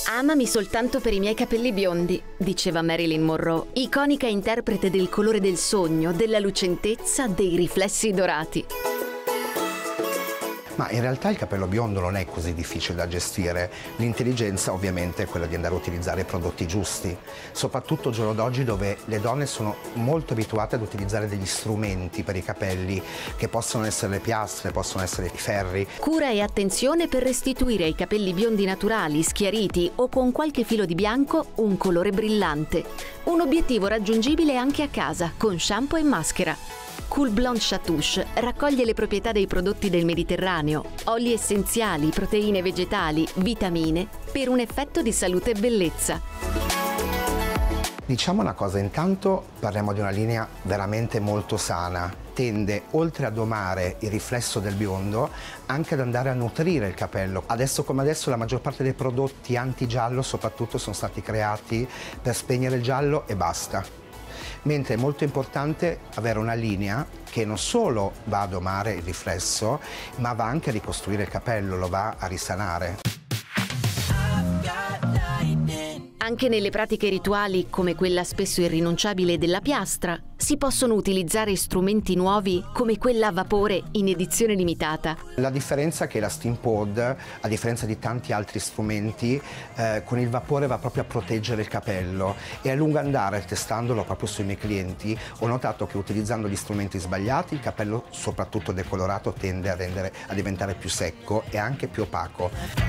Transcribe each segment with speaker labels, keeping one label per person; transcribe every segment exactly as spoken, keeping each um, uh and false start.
Speaker 1: Amami soltanto per i miei capelli biondi, diceva Marilyn Monroe, iconica interprete del colore del sogno, della lucentezza, dei riflessi dorati.
Speaker 2: Ma in realtà il capello biondo non è così difficile da gestire. L'intelligenza ovviamente è quella di andare a utilizzare i prodotti giusti, soprattutto al giorno d'oggi dove le donne sono molto abituate ad utilizzare degli strumenti per i capelli, che possono essere le piastre, possono essere i ferri.
Speaker 1: Cura e attenzione per restituire ai capelli biondi naturali, schiariti o con qualche filo di bianco un colore brillante. Un obiettivo raggiungibile anche a casa, con shampoo e maschera. Cool Blonde Chatouche raccoglie le proprietà dei prodotti del Mediterraneo, oli essenziali, proteine vegetali, vitamine, per un effetto di salute e bellezza.
Speaker 2: Diciamo una cosa, intanto parliamo di una linea veramente molto sana. Tende, oltre a domare il riflesso del biondo, anche ad andare a nutrire il capello. Adesso come adesso la maggior parte dei prodotti anti-giallo soprattutto sono stati creati per spegnere il giallo e basta. Mentre è molto importante avere una linea che non solo va a domare il riflesso, ma va anche a ricostruire il capello, lo va a risanare.
Speaker 1: Anche nelle pratiche rituali, come quella spesso irrinunciabile della piastra, si possono utilizzare strumenti nuovi come quella a vapore in edizione limitata.
Speaker 2: La differenza è che la Steam Pod, a differenza di tanti altri strumenti, eh, con il vapore va proprio a proteggere il capello, e a lungo andare, testandolo proprio sui miei clienti, ho notato che utilizzando gli strumenti sbagliati il capello, soprattutto decolorato, tende a, rendere, a diventare più secco e anche più opaco.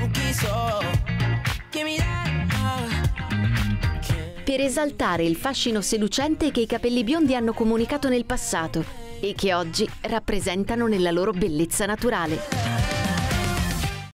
Speaker 1: Per esaltare il fascino seducente che i capelli biondi hanno comunicato nel passato e che oggi rappresentano nella loro bellezza naturale.